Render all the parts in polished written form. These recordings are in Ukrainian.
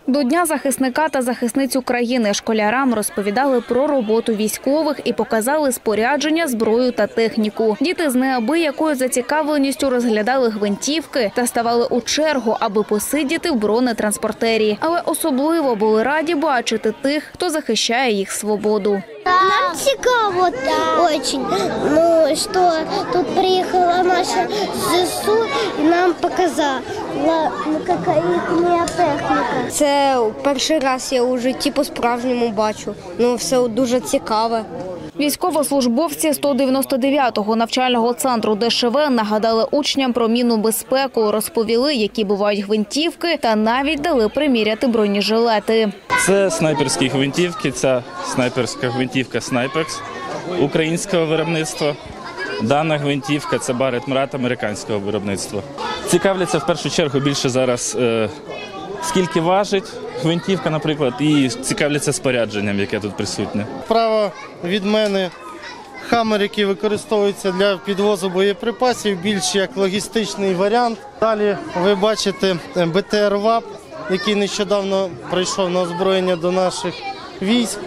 До Дня захисника та захисниць України школярам розповідали про роботу військових і показали спорядження, зброю та техніку. Діти з неабиякою зацікавленістю розглядали гвинтівки та ставали у чергу, аби посидіти в бронетранспортері. Але особливо були раді бачити тих, хто захищає їх свободу. Нам цікаво очень, що тут приїхала наша ЗСУ і нам показала, яка їхня техніка. Це перший раз я у житті по-справжньому бачу. Все дуже цікаве. Військовослужбовці 199-го навчального центру ДШВ нагадали учням про мінну безпеку, розповіли, які бувають гвинтівки, та навіть дали приміряти бронежилети. Це снайперські гвинтівки, ця снайперська гвинтівка «Снайперкс» українського виробництва. Дана гвинтівка – це Барет Мрат американського виробництва. Цікавляться в першу чергу більше зараз, скільки важить гвинтівка, наприклад, і цікавляться спорядженням, яке тут присутнє. Справа від мене «Хаммер», який використовується для підвозу боєприпасів, більш як логістичний варіант. Далі ви бачите БТР ВАП, який нещодавно прийшов на озброєння до наших військ.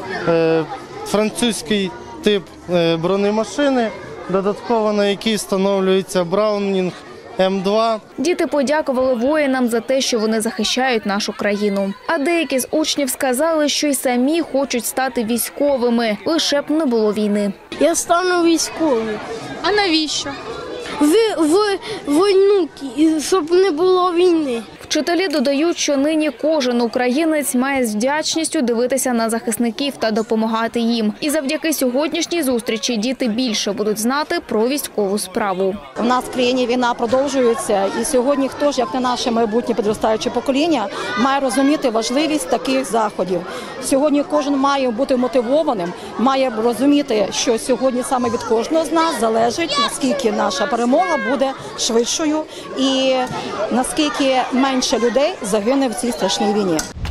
Французький тип бронемашини, додатково на який встановлюється Браунінг М2. Діти подякували воїнам за те, що вони захищають нашу країну. А деякі з учнів сказали, що й самі хочуть стати військовими, лише б не було війни. Я стану військовим. А навіщо? В війну, щоб не було війни. Вчителі додають, що нині кожен українець має з вдячністю дивитися на захисників та допомагати їм. І завдяки сьогоднішній зустрічі діти більше будуть знати про військову справу. У нас в країні війна продовжується, і сьогодні хто ж, як не наше майбутнє підростаюче покоління, має розуміти важливість таких заходів. Сьогодні кожен має бути мотивованим, має розуміти, що сьогодні саме від кожного з нас залежить, наскільки наша перемога буде швидшою і наскільки менше людей загине в цій страшній війні.